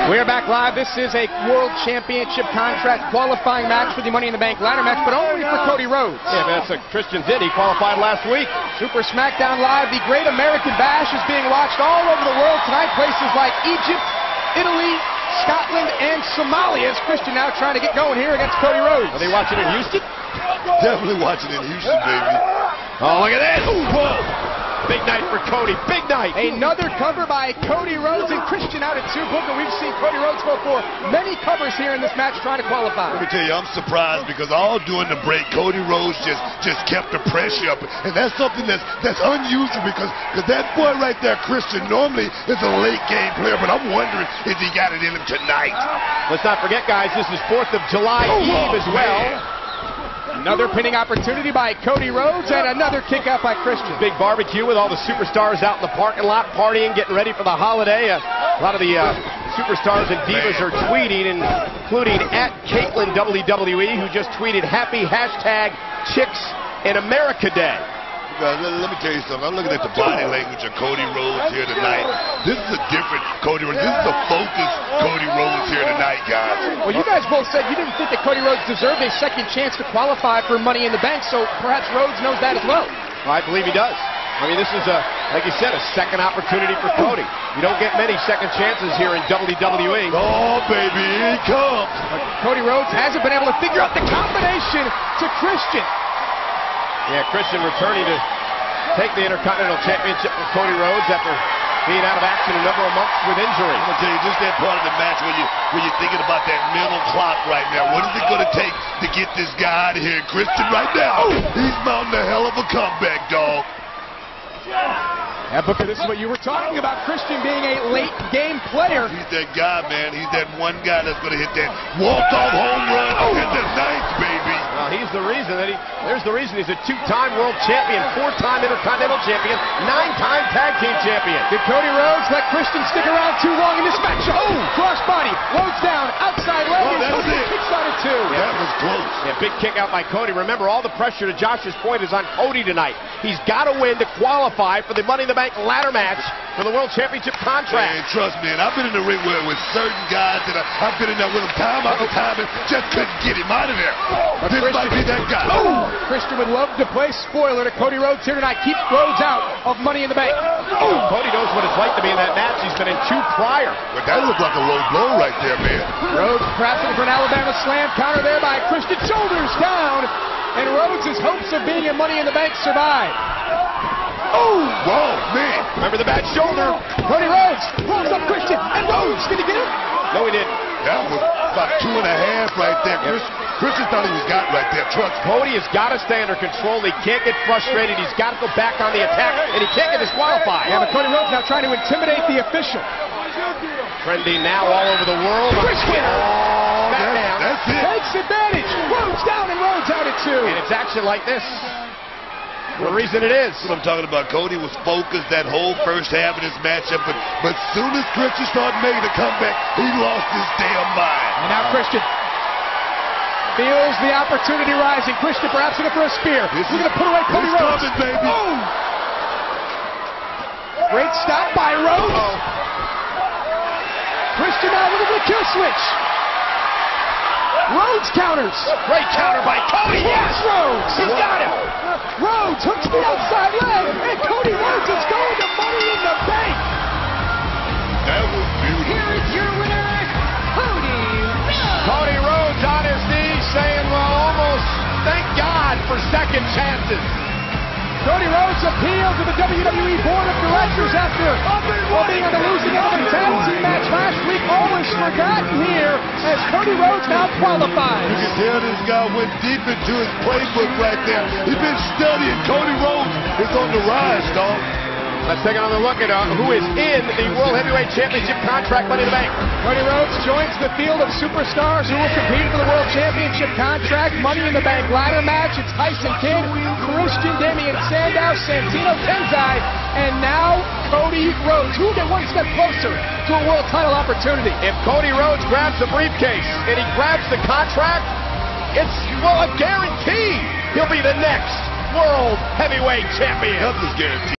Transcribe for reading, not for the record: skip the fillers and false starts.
We are back live. This is a World Championship contract qualifying match for the Money in the Bank ladder match, but only for Cody Rhodes. Yeah, that's what Christian did. He qualified last week. Super SmackDown Live, the Great American Bash is being watched all over the world tonight. Places like Egypt, Italy, Scotland, and Somalia. As Christian now trying to get going here against Cody Rhodes. Are they watching in Houston? Definitely watching in Houston, baby. Oh, look at this. Ooh, whoa. Big night for Cody. Big night. Another cover by Cody Rhodes and Christian out at 2. Booker, we've seen Cody Rhodes go for many covers here in this match trying to qualify. Let me tell you, I'm surprised because all during the break, Cody Rhodes just kept the pressure up. And that's something that's unusual because that boy right there, Christian, normally is a late game player, but I'm wondering if he got it in him tonight. Let's not forget, guys, this is 4th of July Eve as well. Another pinning opportunity by Cody Rhodes and another kick out by Christian. Big barbecue with all the superstars out in the parking lot partying, getting ready for the holiday. A lot of the superstars and divas are tweeting, including at Caitlyn WWE, who just tweeted happy #ChicksInAmerica Day. Let me tell you something. I'm looking at the body language of Cody Rhodes here tonight. This is a different Cody Rhodes. This is a focused Cody Rhodes here tonight, guys. Well, you guys both said you didn't think that Cody Rhodes deserved a second chance to qualify for Money in the Bank, so perhaps Rhodes knows that as well. I believe he does. I mean, this is, like you said, a second opportunity for Cody. You don't get many second chances here in WWE. Oh, baby, here he comes. But Cody Rhodes hasn't been able to figure out the combination to Christian. Yeah, Christian returning to take the Intercontinental Championship from Cody Rhodes after being out of action a number of months with injury. I'm going to tell you, just that part of the match when you're thinking about that mental clock right now. What is it going to take to get this guy out of here? Christian right now, he's mounting a hell of a comeback, dog. Yeah, Booker, this is what you were talking about, Christian being a late game player. He's that guy, man. He's that one guy that's going to hit that walk-off home run in the ninth, baby. Well, he's the reason that there's the reason he's a 2-time world champion, 4-time Intercontinental champion, 9-time tag team champion. Did Cody Rhodes let Christian stick around too long in this match? Oh, crossbody, Rhodes down, outside leg, and Cody kicks out at 2. That was close. Yeah, big kick out by Cody. Remember, all the pressure, to Josh's point, is on Cody tonight. He's got to win to qualify for the Money in the Bank ladder match for the World Championship contract. And trust me, and I've been in the ring with certain guys that I've been in there with them time after time and just couldn't get him out of there. But this might be that guy. Oh, Christian would love to play spoiler to Cody Rhodes here tonight. Keep Rhodes out of Money in the Bank. Oh, Cody knows what it's like to be in that match. He's been in 2 prior. But that looked like a low blow right there, man. Rhodes perhaps looking for an Alabama slam counter there by Christian. Shoulders down, and Rhodes' hopes of being in Money in the Bank survive. Oh, whoa, man. Remember the bad shoulder. Cody Rhodes rolls up Christian, and Rhodes, did he get him? No, he didn't. That was about 2.5 right there. Christian thought he was got right there. Trust me. Cody has got to stay under control. He can't get frustrated. He's got to go back on the attack, and he can't get disqualified. Yeah, but Cody Rhodes now trying to intimidate the official. Trending now all over the world. Christian! Oh, that's it. Takes advantage. Rhodes down and Rhodes out at 2. And it's action like this. The reason it is. That's what I'm talking about. Cody was focused that whole first half of this matchup, but soon as Christian started making a comeback, he lost his damn mind. And now Christian feels the opportunity rising. Christian perhaps looking for a spear. He's going to put away Cody Rhodes. Coming, baby. Oh! Great stop by Rhodes. Christian now looking for the kill switch. Rhodes counters. Great counter by Cody. Yes, Rhodes. He's got him. Rhodes hooks the outside leg, and Cody Rhodes is going to Money in the Bank. That was beautiful. Here is your winner, Cody Rhodes. Cody Rhodes on his knees saying, well, almost thank God for second chances. Cody Rhodes appealed to the WWE Board of Directors after being on the losing end of a tag team match last week. All is forgotten here as Cody Rhodes now qualifies. You can tell this guy went deep into his playbook right there. He's been studying. Cody Rhodes is on the rise, dog. Let's take another look at who is in the World Heavyweight Championship contract Money in the Bank. Cody Rhodes joins the field of superstars who will compete for the World Championship contract Money in the Bank ladder match. It's Tyson Kidd, Christian, Damien Sandow, Santino Tenzai, and now Cody Rhodes, who will get one step closer to a world title opportunity. If Cody Rhodes grabs the briefcase and he grabs the contract, it's, well, a guarantee he'll be the next World Heavyweight Champion. Nothing's guaranteed.